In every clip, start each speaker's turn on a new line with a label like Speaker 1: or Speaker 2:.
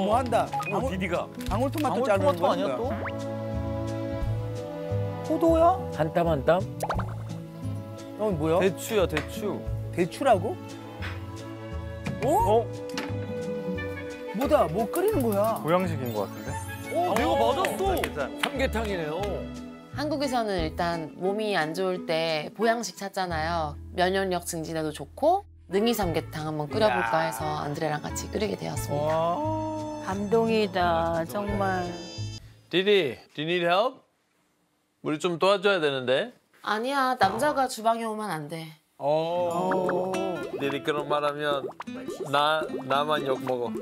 Speaker 1: 뭐 한다.
Speaker 2: 디디가.
Speaker 1: 방울토마토 자르는 거
Speaker 2: 아니야 또?
Speaker 1: 포도야?
Speaker 3: 한 땀 한 땀?
Speaker 1: 어 뭐야?
Speaker 2: 대추야 대추.
Speaker 1: 대추라고? 어? 뭐다? 뭐 끓이는 거야?
Speaker 2: 보양식인 것 같은데? 내가 맞았어.
Speaker 3: 삼계탕이네요.
Speaker 4: 한국에서는 일단 몸이 안 좋을 때 보양식 찾잖아요. 면역력 증진에도 좋고 능이 삼계탕 한번 끓여볼까 해서 안드레랑 같이 끓이게 되었습니다.
Speaker 5: 감동이다, 정말.
Speaker 6: 디디, do you need help? 우리 좀 도와줘야 되는데.
Speaker 4: 아니야, 남자가 주방에 오면 안 돼.
Speaker 6: 디디 그런 말하면 나만 욕 먹어.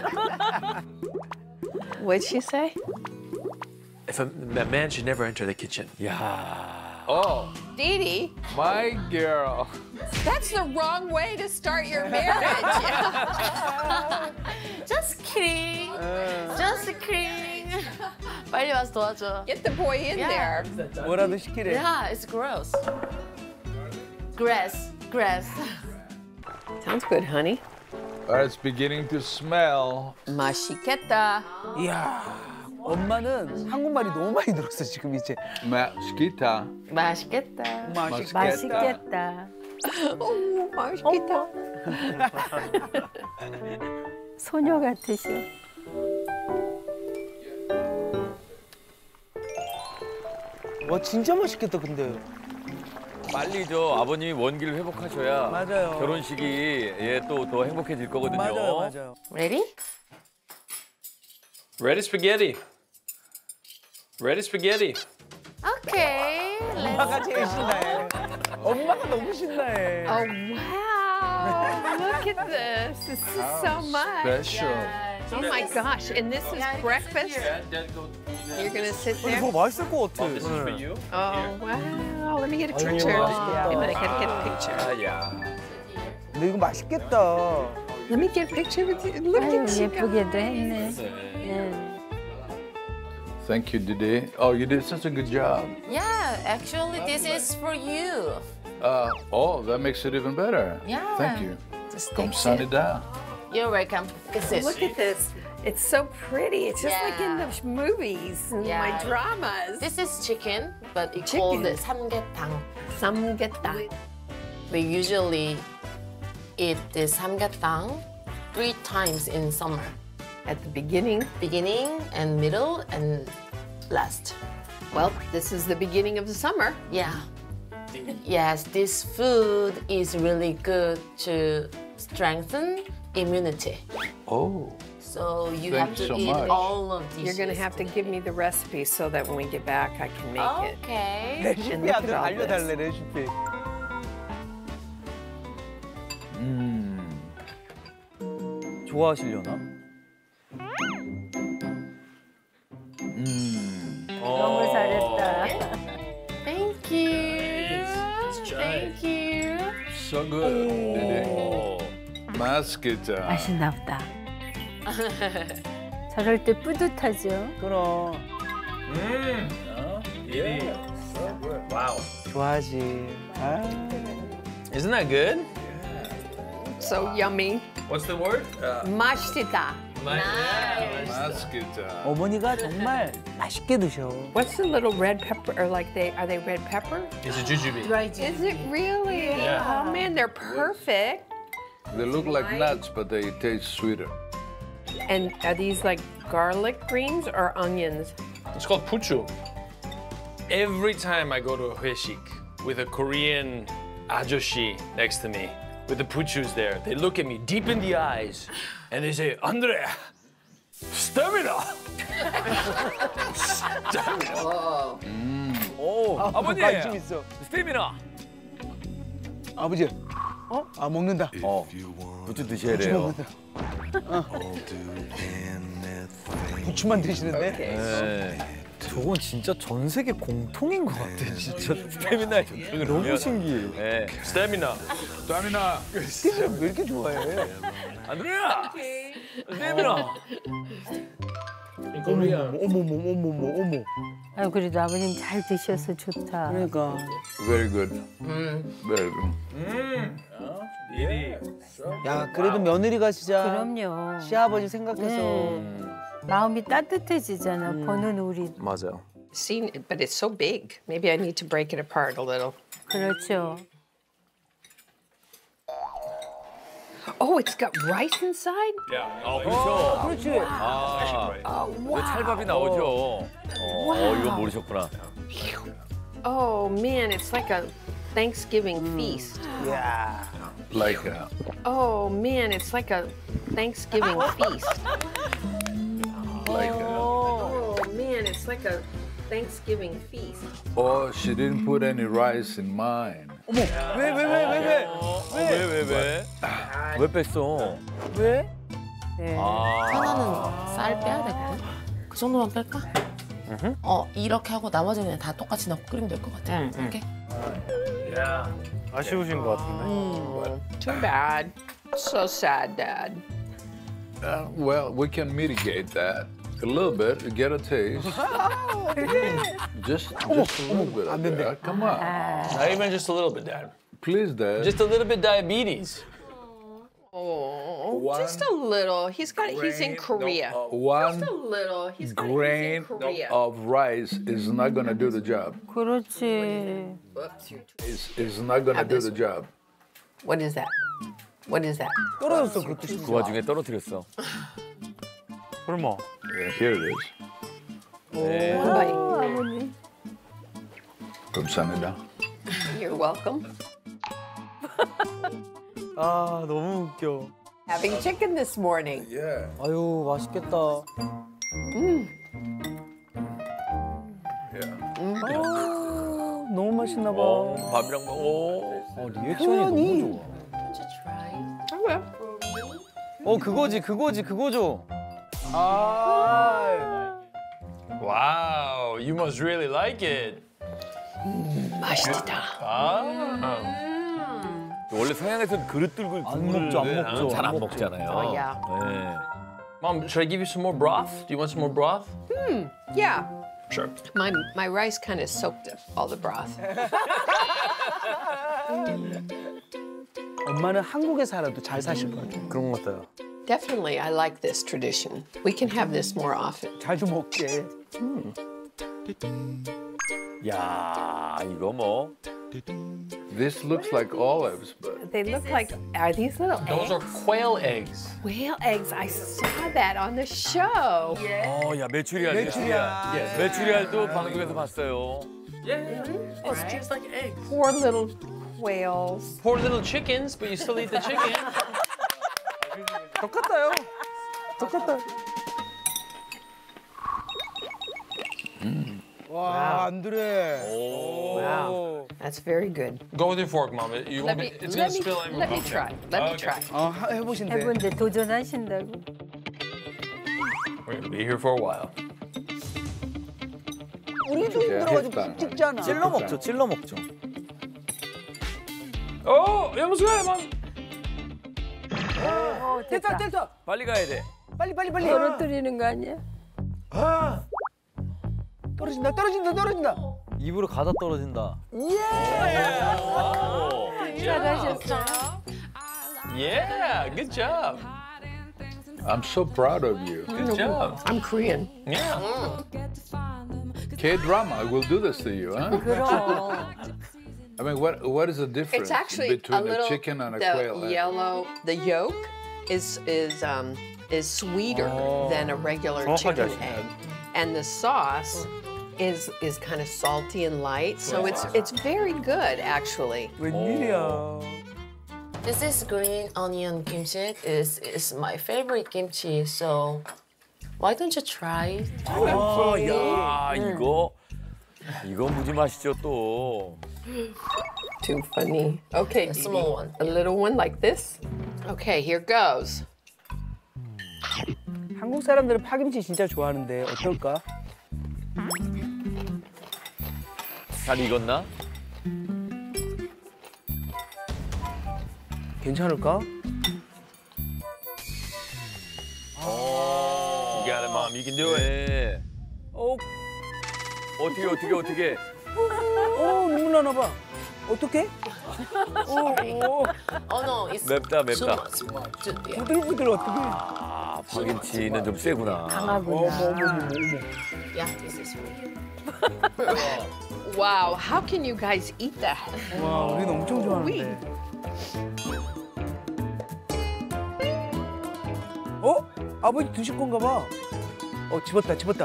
Speaker 5: What'd she say?
Speaker 6: If a man should never enter the kitchen.
Speaker 3: 야.
Speaker 6: Oh,
Speaker 5: Dee
Speaker 6: my girl.
Speaker 5: that's the wrong way to start your marriage.
Speaker 4: Just kidding. Just kidding. 빨리 와서 도와줘.
Speaker 5: Get the boy in there.
Speaker 1: 뭐라도 시키래.
Speaker 4: Yeah, it's gross. Grass.
Speaker 5: Sounds good, honey.
Speaker 7: It's beginning to smell.
Speaker 5: 맛있겠다.
Speaker 1: 이야, 엄마는 한국말이 너무 많이 늘었어 지금 이제.
Speaker 7: Masquita.
Speaker 4: 맛있겠다.
Speaker 5: 맛있겠다. 오, 맛있겠다. 소녀 같으셔.
Speaker 1: 와 진짜 맛있겠다 근데.
Speaker 6: 빨리 저 아버님이 원기를 회복하셔야
Speaker 1: 맞아요.
Speaker 6: 결혼식이 또 더 행복해질 거거든요.
Speaker 1: 맞아요.
Speaker 4: Ready?
Speaker 6: Ready spaghetti. Ready spaghetti.
Speaker 4: Okay.
Speaker 1: 엄마가 제일 신나해. 엄마가 너무 신나해.
Speaker 5: Oh, wow. Look at this. This is so much.
Speaker 7: Special.
Speaker 5: Oh, my gosh. And this is breakfast? You're going to sit there?
Speaker 1: 이거 맛있을 것 같아.
Speaker 6: This is for you.
Speaker 5: Oh, wow. Let me get a picture. Wait a minute, I gotta get a picture.
Speaker 6: 야.
Speaker 1: 근데 이거 맛있겠다.
Speaker 5: Let me get a picture with you. Look at you.
Speaker 8: 예쁘게도 했네.
Speaker 7: Thank you, Didi. Oh, you did such a good job.
Speaker 4: Yeah, actually this is for you.
Speaker 7: Oh, that makes it even better.
Speaker 4: Yeah.
Speaker 7: Thank you.
Speaker 4: Just take
Speaker 7: 감사합니다.
Speaker 4: it. You're welcome. This.
Speaker 5: Look at this. It's so pretty. It's just like in
Speaker 4: Yeah.
Speaker 5: the movies and my
Speaker 4: Yeah.
Speaker 5: dramas.
Speaker 4: This is chicken, but it's
Speaker 5: Chicken.
Speaker 4: called 삼계탕.
Speaker 5: 삼계탕.
Speaker 4: We usually eat this 삼계탕 3 times in summer.
Speaker 5: At the beginning,
Speaker 4: Beginning and middle and last.
Speaker 5: well, this is the beginning of the summer.
Speaker 4: Yeah. Yes, this food is really good to strengthen immunity.
Speaker 7: Oh.
Speaker 4: So you
Speaker 7: Thanks
Speaker 4: have to
Speaker 7: so
Speaker 4: eat
Speaker 7: much.
Speaker 4: all of these.
Speaker 5: You're going to have to give me the recipe so that when we get back, I can make it.
Speaker 4: Okay.
Speaker 1: 레시피
Speaker 5: look
Speaker 1: 아들
Speaker 5: at all
Speaker 1: 알려달래 레시피. 좋아하시려나?
Speaker 8: 너무 잘했다.
Speaker 4: Thank you. Thank you.
Speaker 7: So good, Didi. Masquita.
Speaker 8: 맛있나 보다. 저럴 때 뿌듯하죠.
Speaker 1: 그럼
Speaker 6: Wow.
Speaker 1: 좋아하지. 아.
Speaker 6: Isn't that good?
Speaker 5: So yummy.
Speaker 6: What's the word?
Speaker 5: Mashtita.
Speaker 7: Masquita.
Speaker 1: 어머니가 정말 맛있게 드셔.
Speaker 5: What's the little red pepper? Or like are they red pepper?
Speaker 6: It's a jujube.
Speaker 5: Is it really?
Speaker 6: Yeah.
Speaker 5: Oh man, they're perfect.
Speaker 7: They look like nuts, but they taste sweeter.
Speaker 5: And are these like garlic greens or onions?
Speaker 6: It's called puchu. Every time I go to a 회식 with a Korean ajoshi next to me, with the puchus there, they look at me deep in the eyes and they say, Andrea, stamina! stamina!
Speaker 1: 오,
Speaker 6: 아버님!
Speaker 1: 관심 있어.
Speaker 6: 스테미나!
Speaker 1: 아버지. 아 먹는다.
Speaker 6: 부추 드셔야 돼요.
Speaker 1: 부추만 드시는데?
Speaker 6: 네.
Speaker 2: 저건 진짜 전 세계 공통인 것 같아. 진짜 스태미나에 좋다. 너무 신기해.
Speaker 6: 네. 스테미나.
Speaker 7: Stamina.
Speaker 1: 스티븐 왜 이렇게 좋아해?
Speaker 6: 안드레아! 스테미나!
Speaker 1: 어머.
Speaker 8: 아유, 그래도 아버님 잘 드셔서 좋다.
Speaker 1: 그러니까.
Speaker 7: Very good. Very good.
Speaker 1: 야, 그래도 며느리가 진짜
Speaker 8: 그럼요.
Speaker 1: 시아버지 생각해서.
Speaker 8: 네. 마음이 따뜻해지잖아. 보는 우리.
Speaker 2: 맞아요.
Speaker 5: Seen it, but it's so big. Maybe I need to break it apart a little.
Speaker 8: 그렇죠.
Speaker 5: Oh, it's got rice inside?
Speaker 2: 그렇죠.
Speaker 1: 그렇지.
Speaker 2: 왜 찰밥이 나오죠? 이건 모르셨구나.
Speaker 5: Oh man, it's like a Thanksgiving feast.
Speaker 1: 야.
Speaker 7: Like
Speaker 5: Oh man, it's like a Thanksgiving feast. Oh man, it's like a Thanksgiving feast.
Speaker 7: Oh, she didn't put any rice in mine.
Speaker 2: 왜 뺐어?
Speaker 1: 왜?
Speaker 8: 네.
Speaker 4: 하나는 쌀 빼야 되거든. 그 정도만 뺄까? 이렇게 하고 나머지는 그냥 다 똑같이 넣고 끓이면 될 것 같아. 이렇게.
Speaker 3: 아쉬우신 것 같은데.
Speaker 5: Too bad. So sad, Dad.
Speaker 7: Well, we can mitigate that a little bit, get a taste. just a little bit of that. Come on.
Speaker 6: Not even just a little bit, Dad.
Speaker 7: Please, Dad.
Speaker 6: Just a little bit diabetes.
Speaker 5: Oh, just a little. He's in Korea.
Speaker 7: One
Speaker 5: Just a little. He's in
Speaker 7: grain
Speaker 5: Korea.
Speaker 7: of rice is not going to do the job.
Speaker 8: 그렇지.
Speaker 7: Is not going to
Speaker 5: Have
Speaker 7: do
Speaker 5: this
Speaker 7: the job.
Speaker 5: What is that? What is that?
Speaker 1: 떨어졌어, 그것도.
Speaker 2: 그 와중에 떨어뜨렸어.
Speaker 3: 설마.
Speaker 7: Yeah, here it is.
Speaker 5: One bite.
Speaker 8: 아버님.
Speaker 7: 감사합니다.
Speaker 5: You're welcome.
Speaker 2: 아, 너무 웃겨.
Speaker 5: Having chicken this morning.
Speaker 7: Yeah.
Speaker 1: 아유, 맛있겠다. 너무 맛있나 봐.
Speaker 2: 밥이랑 먹어.
Speaker 1: 리액션이 너무 좋아.
Speaker 5: I will.
Speaker 2: 그거죠.
Speaker 6: Wow, you must really like it.
Speaker 5: 맛있다.
Speaker 2: 원래 서양에서는 그릇 들고
Speaker 1: 안 먹죠, 안 먹죠.
Speaker 2: 잘 안
Speaker 1: 안
Speaker 2: 먹잖아요.
Speaker 5: Oh, yeah.
Speaker 2: 네.
Speaker 6: Mom, should I give you some more broth? Do you want some more broth?
Speaker 5: Yeah.
Speaker 6: Sure.
Speaker 5: My rice kind of soaked up all the broth.
Speaker 1: 엄마는 한국에 살아도 잘 사실 것 같아.
Speaker 2: 그런 것 같아요.
Speaker 5: Definitely, I like this tradition. We can have this more often.
Speaker 1: 잘 좀 먹게.
Speaker 2: 야, 이거 뭐.
Speaker 7: This looks like olives, but
Speaker 5: They look like, are these little
Speaker 6: Those are quail eggs.
Speaker 5: whale eggs? I saw that on the show.
Speaker 2: 야, 메추리알. 메추리알도 방송에서 봤어요.
Speaker 6: It's just like eggs.
Speaker 5: Poor little whales.
Speaker 6: Poor little chickens, but you still eat the chicken.
Speaker 1: 똑같아요. 똑같다. 와, 안드레.
Speaker 5: Wow. That's very good.
Speaker 6: Go with your fork, Mom. You
Speaker 5: Let
Speaker 6: won't
Speaker 5: me,
Speaker 6: be, it's gonna
Speaker 5: let me,
Speaker 6: spill everywhere.
Speaker 5: let me
Speaker 6: Okay.
Speaker 5: try. Let me
Speaker 6: Okay.
Speaker 5: try.
Speaker 1: 해보신대.
Speaker 8: 해본데 도전하신다고.
Speaker 6: We're gonna be here for a while.
Speaker 1: 우리도 힘들어가지고 찍잖아.
Speaker 2: 찔러 먹죠, 찔러 먹죠.
Speaker 6: Oh, you almost got it, Mom.
Speaker 1: 됐다, 됐다.
Speaker 2: 빨리 가야 돼.
Speaker 1: 빨리.
Speaker 8: 떨어뜨리는 거 아니야?
Speaker 1: 떨어진다.
Speaker 2: 입으로 가다 떨어진다.
Speaker 8: 잘하셨어.
Speaker 6: Yeah, good job.
Speaker 7: I'm so proud of you.
Speaker 6: Good job.
Speaker 5: I'm Korean.
Speaker 6: Yeah.
Speaker 7: K-drama will do this to you, huh?
Speaker 8: 그럼.
Speaker 7: I mean, what is the difference
Speaker 5: It's actually
Speaker 7: between
Speaker 5: a little.
Speaker 7: a chicken and a
Speaker 5: the
Speaker 7: quail? egg?
Speaker 5: yellow, the yolk is sweeter than a regular chicken egg, and the sauce is kind of salty and light. So it's very good actually.
Speaker 1: 웬일이야.
Speaker 4: This is green onion kimchi. Is my favorite kimchi. So why don't you try it?
Speaker 2: 야, 이거 무지 맛있죠 또.
Speaker 5: Too funny. Okay,
Speaker 4: A small one.
Speaker 5: a little one like this. Okay, here goes.
Speaker 1: 한국 사람들은 파김치 진짜 좋아하는데 어떨까?
Speaker 2: 잘 익었나?
Speaker 1: 괜찮을까?
Speaker 6: You got it, Mom. You can do it.
Speaker 2: 네. 어떻게.
Speaker 1: 눈물 나나 봐. 어떻게?
Speaker 4: Oh no, it's
Speaker 2: 맵다,
Speaker 4: too
Speaker 2: 맵다.
Speaker 4: much. Yeah.
Speaker 1: 부들부들 어떻게?
Speaker 2: 아, 박인치는 좀 세구나.
Speaker 8: 강하구나.
Speaker 4: Yeah, this is for you.
Speaker 5: Wow, how can you guys eat that?
Speaker 1: 와, 우리는 엄청 좋아하는데. 어? 아버지 드실 건가 봐. 집었다, 집었다.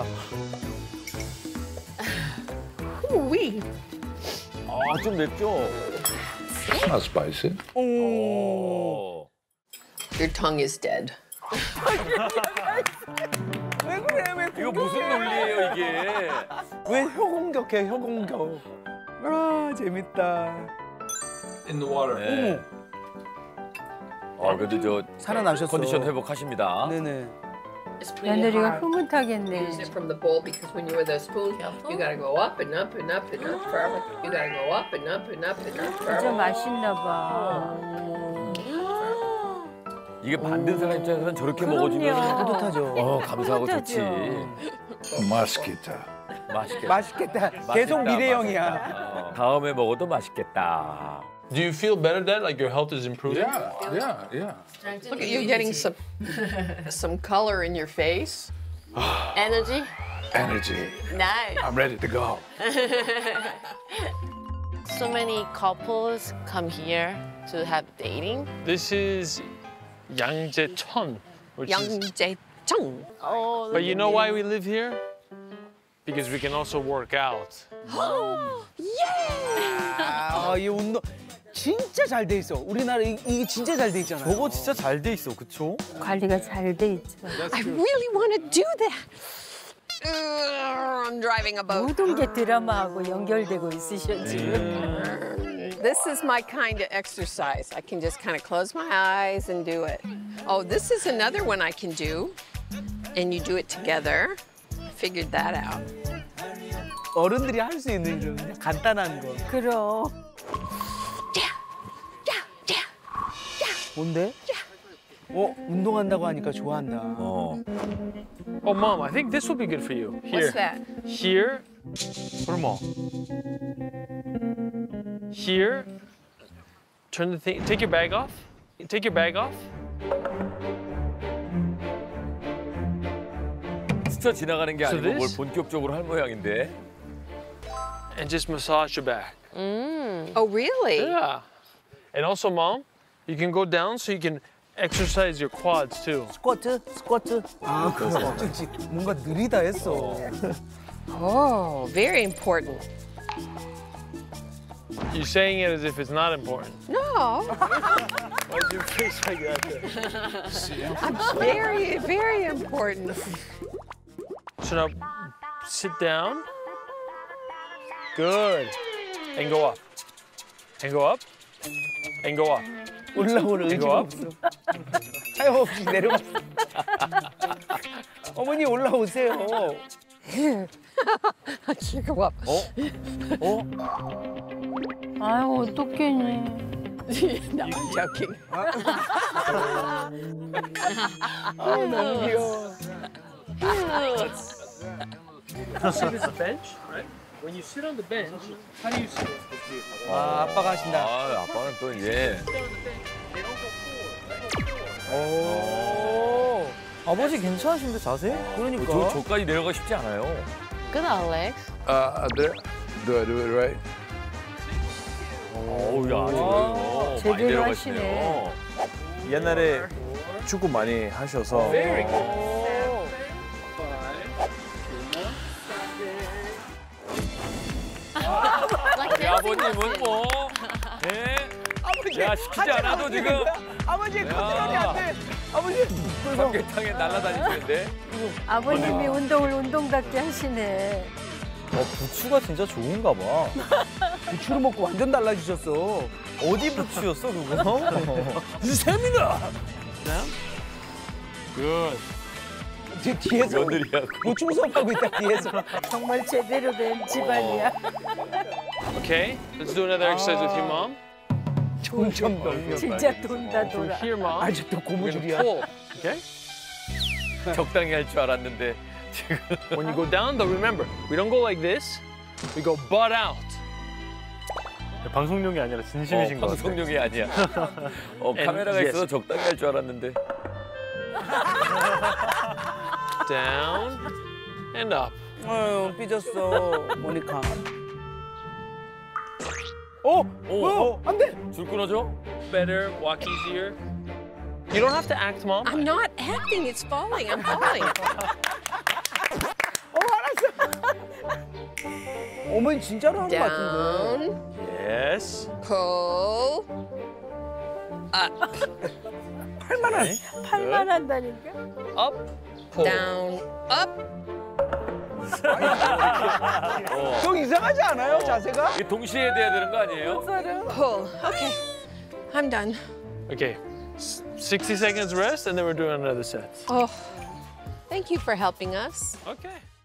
Speaker 5: Ooh-wee.
Speaker 2: 아, 좀 맵죠?
Speaker 7: It's not spicy.
Speaker 1: 오.
Speaker 5: Your tongue is dead.
Speaker 1: 왜 그래, 왜
Speaker 2: 이거 무슨 논리예요, 이게?
Speaker 1: 왜 혀공격해, 혀공격. 아, 재밌다.
Speaker 7: In the water.
Speaker 2: 네. 그래도 저
Speaker 1: 살아나셨어.
Speaker 2: 컨디션 회복하십니다.
Speaker 1: 네네.
Speaker 4: It's pretty
Speaker 8: 며느리가
Speaker 4: hard.
Speaker 8: 흐뭇하겠네.
Speaker 5: Use it from the bowl because when you're with a spoon, you gotta go up and up and up and up forever. You gotta go up and up and up and up
Speaker 8: 진짜
Speaker 5: forever.
Speaker 8: 맛있나 봐.
Speaker 2: 이게 만든 사람 입장에서는 저렇게
Speaker 8: 그럼요.
Speaker 2: 먹어주면
Speaker 1: 뿌듯하죠.
Speaker 2: 감사하고 좋지.
Speaker 7: Masquita.
Speaker 2: 맛있겠다.
Speaker 1: 맛있겠다. 계속 미래형이야.
Speaker 2: 맛있겠다. 다음에 먹어도 맛있겠다.
Speaker 6: Do you feel better then? Like your health is improving?
Speaker 7: Yeah.
Speaker 5: Look at you getting some color in your face.
Speaker 4: Energy?
Speaker 7: Energy.
Speaker 4: Nice.
Speaker 7: I'm ready to go.
Speaker 4: So many couples come here to have dating.
Speaker 6: This is Yangjaechon, which is.
Speaker 5: Yangjaechon.
Speaker 4: Oh,
Speaker 6: But you know why we live here? Because we can also work out.
Speaker 1: 이 운동 진짜 잘 돼 있어. 우리나라 이게 진짜 잘 돼 있잖아.
Speaker 2: 저거 진짜 잘 돼 있어, 그쵸?
Speaker 8: 관리가 잘 돼 있죠.
Speaker 5: I really want to do that. I'm driving a boat.
Speaker 8: 모든 게 드라마하고 연결되고 있으셔 지금.
Speaker 5: This is my kind of exercise. I can just kind of close my eyes and do it. Oh, this is another one I can do. And you do it together. Figured that out.
Speaker 1: 어른들이 할 수 있는 좀 그냥 간단한 거.
Speaker 8: 그럼.
Speaker 1: 뭔데? 운동한다고 하니까 좋아한다.
Speaker 6: Oh, Mom, I think this will be good for you. Here.
Speaker 5: What's that?
Speaker 6: Here. Hormo. Here. Turn the thing. Take your bag off. Take your bag off.
Speaker 2: 스쳐 지나가는 게
Speaker 6: So
Speaker 2: 아니고 뭘
Speaker 6: this?
Speaker 2: 본격적으로 할 모양인데.
Speaker 6: And just massage your back.
Speaker 5: Oh, really?
Speaker 6: Yeah. And also, Mom, you can go down so you can exercise your quads too.
Speaker 1: 스쿼트? 스쿼트? 아, 그거 어쩐지 뭔가 느리다 했어.
Speaker 5: Oh, very important.
Speaker 6: You're saying it as if it's not important.
Speaker 5: No,
Speaker 6: Why'd you face like that?
Speaker 5: I'm very, very important.
Speaker 6: So now, sit down. Good. And go up. And go up. And go up.
Speaker 1: 올라오는
Speaker 6: 이거?
Speaker 1: 의지가 없어. 하염없이 내려갔어. 어머니 올라오세요.
Speaker 5: Go up.
Speaker 8: 아유 어떡하니.
Speaker 5: No, I'm joking.
Speaker 1: 너무 귀여워.
Speaker 6: Sit at the bench, right? When you sit on the bench, how do you sit?
Speaker 1: 아, 아빠가 하신다.
Speaker 2: 아빠는 또 이제.
Speaker 1: 오.
Speaker 2: 아버지 괜찮으신데 자세?
Speaker 1: 그러니까.
Speaker 2: 저까지 내려가 쉽지 않아요.
Speaker 4: Good, Alex.
Speaker 7: There. Do I do it right?
Speaker 2: 어우, 야, 지금 많이
Speaker 8: 제대로
Speaker 2: 내려가시네요.
Speaker 3: 옛날에 축구 많이 하셔서
Speaker 4: Like
Speaker 2: 우리 아버님은 뭐, 예? 야, 시키지 않아도 지금
Speaker 1: 아버지 컨트롤이 안 돼. 아버지.
Speaker 2: 삼계탕에 날아다니시는데.
Speaker 8: 아버님이 운동을 운동답게 하시네.
Speaker 2: 부추가 진짜 좋은가 봐.
Speaker 1: 부추를 먹고 완전 달라지셨어.
Speaker 2: 어디 부추였어, 그거?
Speaker 1: 세미나.
Speaker 6: Good.
Speaker 1: 뒤에서
Speaker 2: 며느리하고.
Speaker 1: 보충 수업하고 있다 뒤에서.
Speaker 8: 정말 제대로 된 집안이야.
Speaker 6: Okay, let's do another exercise with your mom.
Speaker 1: 점점 넘겨.
Speaker 8: 진짜 돈다
Speaker 6: From
Speaker 8: 돌아.
Speaker 6: here, Mom.
Speaker 1: 아직도
Speaker 6: We're gonna
Speaker 1: 고무줄이야.
Speaker 6: pull. Okay?
Speaker 2: 적당히 할 줄 알았는데 지금.
Speaker 6: When you go down, though, remember, we don't go like this. We go butt out.
Speaker 2: 방송용이 아니라 진심이신 것 같아요.
Speaker 3: 방송용이 아니야. 카메라가
Speaker 6: yes.
Speaker 3: 있어서 적당히 할 줄 알았는데.
Speaker 6: Down and up.
Speaker 1: 아유 삐졌어 모니카. 안 돼.
Speaker 3: 줄 끊어줘?
Speaker 6: Better, walk easier. You don't have to act, Mom.
Speaker 5: I'm not acting. It's falling. I'm falling.
Speaker 1: 어머니 진짜로 한 거 같은데.
Speaker 5: Down.
Speaker 6: Yes.
Speaker 5: Pull.
Speaker 8: 팔만 한다니까.
Speaker 6: Up. Pull.
Speaker 5: Down. Up.
Speaker 1: 좀 이상하지 않아요 자세가?
Speaker 3: 이게 동시에 돼야 되는 거 아니에요?
Speaker 5: Pull. Okay. I'm done.
Speaker 6: Okay. 60 seconds rest, and then we're doing another set.
Speaker 5: Oh. Thank you for helping us.
Speaker 6: Okay.